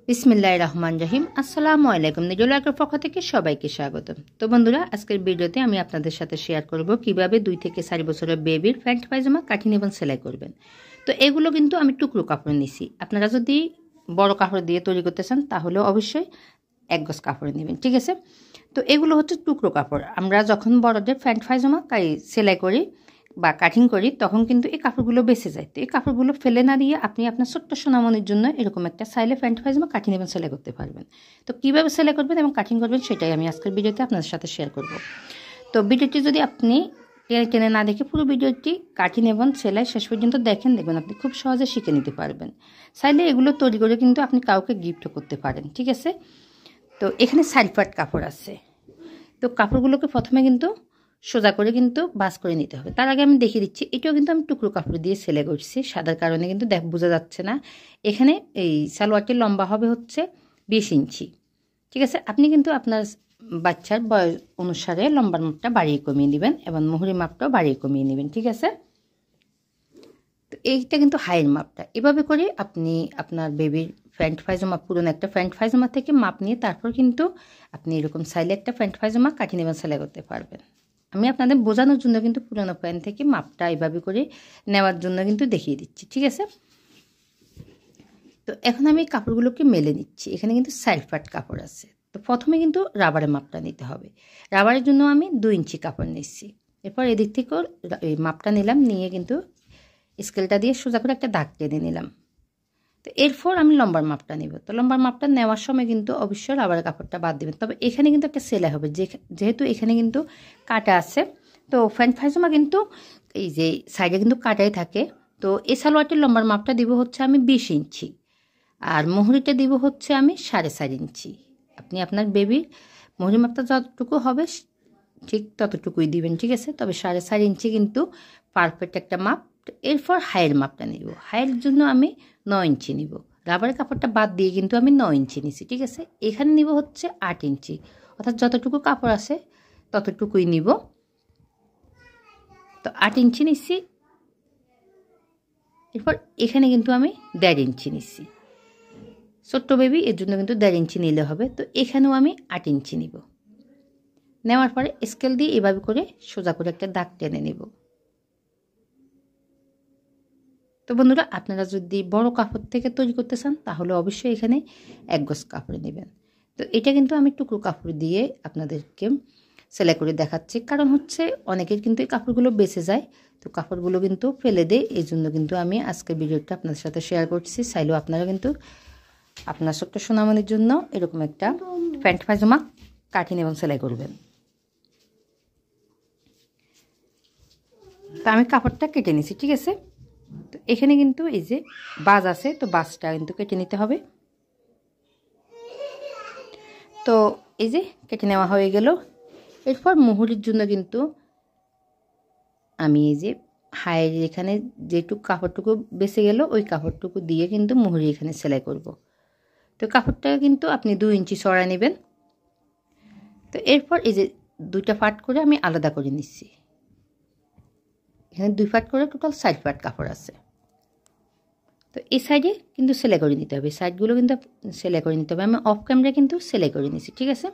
বিসমিল্লাহির রহমানির রহিম। আসসালামু আলাইকুম। নিজুল আক্তার পক্ষ থেকে সবাইকে স্বাগতম। তো বন্ধুরা, আজকের ভিডিওতে আমি আপনাদের সাথে শেয়ার করব কিভাবে 2 থেকে 4 বছরের বেবির প্যান্ট পায়জামা কাটিং এবং সেলাই করবেন। তো এগুলো কিন্তু আমি টুকরো কাপড় নিছি। আপনারা যদি বড় কাপড় দিয়ে তৈরি করতে চান তাহলে অবশ্যই 1 গজ কাপড় নেবেন, ঠিক আছে? তো এগুলো হচ্ছে টুকরো কাপড়। আমরা যখন বড়দের প্যান্ট পায়জামা সেলাই করি বা কাটিং করি তখন কিন্তু এই কাপড়গুলো বেঁচে যায়। তো এই কাপড়গুলো ফেলে না দিয়ে আপনি আপনার ছোট্ট সোনামণির জন্য এরকম একটা চাইলে প্যান্ট পায়জামা কাটিং এবং সেলাই করতে পারবেন। তো কীভাবে সেলাই করবেন এবং কাটিং করবেন সেটাই আমি আজকের ভিডিওতে আপনাদের সাথে শেয়ার করব। তো ভিডিওটি যদি আপনি টেনে টেনে না দেখে পুরো ভিডিওটি কাটিং এবং সেলাই শেষ পর্যন্ত দেখবেন আপনি খুব সহজে শিখে নিতে পারবেন। চাইলে এগুলো তৈরি করে কিন্তু আপনি কাউকে গিফটও করতে পারেন, ঠিক আছে? তো এখানে 4 পাট কাপড় আছে। তো কাপড়গুলোকে প্রথমে কিন্তু সোজা করে কিন্তু ভাঁজ করে নিতে হবে। তার আগে আমি দেখিয়ে দিচ্ছি, এটাও কিন্তু আমি টুকরো কাপড় দিয়ে সেলাই করছি। সাদার কারণে কিন্তু বোঝা যাচ্ছে না। এখানে এই সালোয়ারটির লম্বা হবে হচ্ছে 20 ইঞ্চি, ঠিক আছে? আপনি কিন্তু আপনার বাচ্চার বয়স অনুসারে লম্বার মাপটা বাড়িয়ে কমিয়ে নেবেন এবং মুহুরি মাপটাও বাড়িয়ে কমিয়ে নেবেন, ঠিক আছে? তো এইটা কিন্তু হাইয়ের মাপটা। এভাবে করে আপনি আপনার বেবির প্যান্ট পায়জামা, পুরনো একটা প্যান্ট পায়জামা থেকে মাপ নিয়ে তারপর কিন্তু আপনি এরকম চাইলে একটা প্যান্ট পায়জামা কাটিং এবং সেলাই করতে পারবেন। আমি আপনাদের বোঝানোর জন্য কিন্তু পুরনো প্যান্ট থেকে মাপটা এইভাবে করে নেওয়ার জন্য কিন্তু দেখিয়ে দিচ্ছি, ঠিক আছে? তো এখন আমি কাপড়গুলোকে মেলে নিচ্ছি। এখানে কিন্তু 4 পাট কাপড় আছে। তো প্রথমে কিন্তু রাবারের মাপটা নিতে হবে। রাবারের জন্য আমি 2 ইঞ্চি কাপড় নিচ্ছি। এরপর এদিক থেকেও এই মাপটা নিলাম, নিয়ে কিন্তু স্কেলটা দিয়ে সোজা করে একটা দাগ টেনে নিলাম। তো এরপর আমি লম্বার মাপটা নিব। তো লম্বার মাপটা নেওয়ার সময় কিন্তু অবশ্যই রাবারের কাপড়টা বাদ দেবেন। তবে এখানে কিন্তু একটা সেলাই হবে, যেহেতু এখানে কিন্তু কাটা আছে। তো প্যান্ট পায়জামা কিন্তু এই যে সাইডে কিন্তু কাটাই থাকে। তো এই সালোয়ারটির লম্বার মাপটা দিব হচ্ছে আমি 20 ইঞ্চি, আর মুহুরিটা দিব হচ্ছে আমি 4.5 ইঞ্চি। আপনি আপনার বেবির মুহুরি মাপটা যতটুকু হবে ঠিক ততটুকুই দিবেন, ঠিক আছে? তবে 4.5 ইঞ্চি কিন্তু পারফেক্ট একটা মাপ। এরপর হাইয়ের মাপটা নিব। হাইয়ের জন্য আমি 9 ইঞ্চি নিব। রাবারের কাপড়টা বাদ দিয়ে কিন্তু আমি 9 ইঞ্চি নিছি, ঠিক আছে? এখানে নিব হচ্ছে 8 ইঞ্চি, অর্থাৎ যতটুকু কাপড় আছে ততটুকুই নিব। তো 8 ইঞ্চি নিচ্ছি। এরপর এখানে কিন্তু আমি 1.5 ইঞ্চি নিচ্ছি। ছোট্ট বেবি, এর জন্য কিন্তু 1.5 ইঞ্চি নিলে হবে। তো এখানেও আমি 8 ইঞ্চি নিব। নেওয়ার পরে স্কেল দিয়ে এভাবে করে সোজা করে একটা দাগ টেনে নেব। তো বন্ধুরা, আপনারা যদি বড় কাপড় থেকে তৈরি করতে চান তাহলে অবশ্যই এখানে 1 গজ কাপড় নেবেন। তো এটা কিন্তু আমি টুকরো কাপড় দিয়ে আপনাদেরকে সেলাই করে দেখাচ্ছি, কারণ হচ্ছে অনেকের কিন্তু এই কাপড়গুলো বেঁচে যায়। তো কাপড়গুলো কিন্তু ফেলে দেয়, এই জন্য কিন্তু আমি আজকের ভিডিওটা আপনাদের সাথে শেয়ার করছি। চাইলেও আপনারা কিন্তু আপনার ছোট্ট সোনামণির জন্য এরকম একটা প্যান্ট পায়জামা কাটিং এবং সেলাই করবেন। তো আমি কাপড়টা কেটে নিছি, ঠিক আছে? তো এখানে কিন্তু এই যে বাজ আছে, তো বাজটা কিন্তু কেটে নিতে হবে। তো এই যে কেটে নেওয়া হয়ে গেল। এরপর মুহুরির জন্য কিন্তু আমি এই যে হাইয়ের এখানে যেটুকু কাপড়টুকু বেঁচে গেল ওই কাপড়টুকু দিয়ে কিন্তু মুহুরি এখানে সেলাই করব। তো কাপড়টা কিন্তু আপনি 2 ইঞ্চি চড়া নেবেন। তো এরপর এই যে 2টা পার্ট করে আমি আলাদা করে নিচ্ছি। এখানে 2 পার্ট করে টোটাল 4 পার্ট কাপড় আছে। তো এই সাইডে কিন্তু সেলাই করে নিতে হবে, সাইডগুলো কিন্তু সেলাই করে নিতে হবে। আমি অফ ক্যামেরা কিন্তু সেলাই করে নিচ্ছি, ঠিক আছে?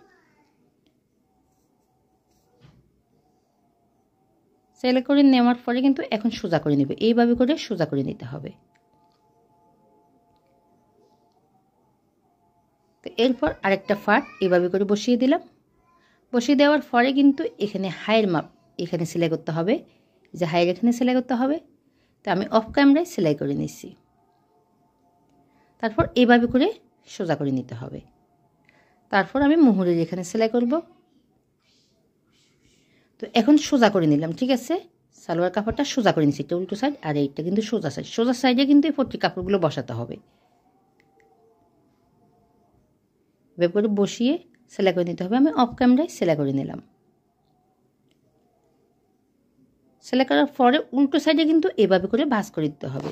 সেলাই করে নেওয়ার পরে কিন্তু এখন সোজা করে নেবে, এইভাবে করে সোজা করে নিতে হবে। তো এরপর আরেকটা পার্ট এইভাবে করে বসিয়ে দিলাম। বসিয়ে দেওয়ার পরে কিন্তু এখানে হাইয়ের মাপ এখানে সেলাই করতে হবে, যে হাইয়ের এখানে সেলাই করতে হবে। তো আমি অফ ক্যামেরায় সেলাই করে নিচ্ছি। তারপর এইভাবে করে সোজা করে নিতে হবে। তারপর আমি মুহুরির এখানে সেলাই করব। তো এখন সোজা করে নিলাম, ঠিক আছে? সালোয়ার কাপড়টা সোজা করে নিচ্ছি, এটা উল্টো সাইড আর এইটা কিন্তু সোজা সাইড। সোজা সাইডে কিন্তু এই পট্টি কাপড়গুলো বসাতে হবে। এভাবে করে বসিয়ে সেলাই করে নিতে হবে। আমি অফ ক্যামেরায় সেলাই করে নিলাম। সেলাই করার পরে উল্টো সাইডে কিন্তু এভাবে করে ভাঁজ করে দিতে হবে।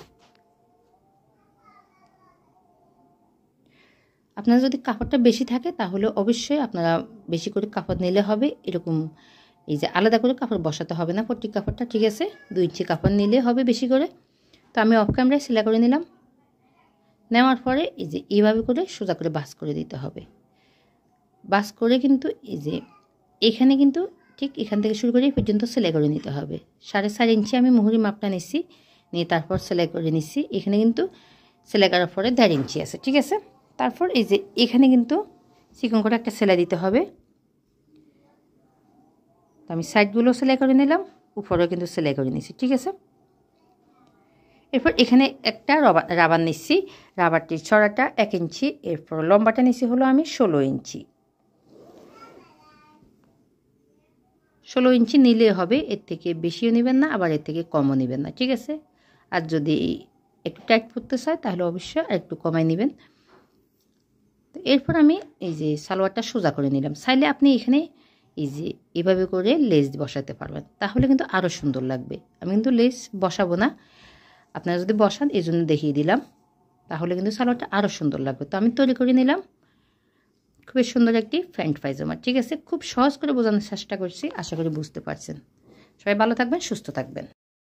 আপনারা যদি কাপড়টা বেশি থাকে তাহলে অবশ্যই আপনারা বেশি করে কাপড় নিলে হবে। এরকম এই যে আলাদা করে কাপড় বসাতে হবে না পট্টি কাপড়টা, ঠিক আছে? 2 ইঞ্চি কাপড় নিলে হবে বেশি করে। তো আমি অফ ক্যামেরায় সেলাই করে নিলাম। নেওয়ার পরে এই যে এইভাবে করে সোজা করে ভাঁজ করে দিতে হবে। ভাঁজ করে কিন্তু এই যে এখানে কিন্তু ঠিক এখান থেকে শুরু করে এই পর্যন্ত সেলাই করে নিতে হবে। 4.5 ইঞ্চি আমি মুহুরি মাপটা নিচ্ছি, নিয়ে তারপর সেলাই করে নিচ্ছি। এখানে কিন্তু সেলাই করার পরে 1.5 ইঞ্চি আছে, ঠিক আছে। তারপর এই যে এখানে কিন্তু চিকন করে একটা সেলাই দিতে হবে। তো আমি সাইডগুলো সেলাই করে নিলাম, উপরেও কিন্তু সেলাই করে নিচ্ছি, ঠিক আছে। এরপর এখানে একটা রাবার নিচ্ছি, রাবারটির চড়াটা 1 ইঞ্চি, এরপর লম্বাটা নিচ্ছি হলো আমি 16 ইঞ্চি। 16 ইঞ্চি নিলে হবে, এর থেকে বেশিও নেবেন না আবার এর থেকে কমও নেবেন না, ঠিক আছে। আর যদি একটু টাইট করতে চায় তাহলে অবশ্যই আর একটু কমাই নেবেন। তো এরপর আমি এই যে সালোয়ারটা সোজা করে নিলাম। চাইলে আপনি এখানে এই যে এভাবে করে লেস বসাতে পারবেন, তাহলে কিন্তু আরও সুন্দর লাগবে। আমি কিন্তু লেস বসাবো না, আপনারা যদি বসান এই জন্য দেখিয়ে দিলাম, তাহলে কিন্তু সালোয়ারটা আরও সুন্দর লাগবে। তো আমি তৈরি করে নিলাম খুবই সুন্দর একটি প্যান্ট পায়জামা, ঠিক আছে। খুব সহজ করে বোঝানোর চেষ্টা করছি, আশা করি বুঝতে পারছেন। সবাই ভালো থাকবেন, সুস্থ থাকবেন।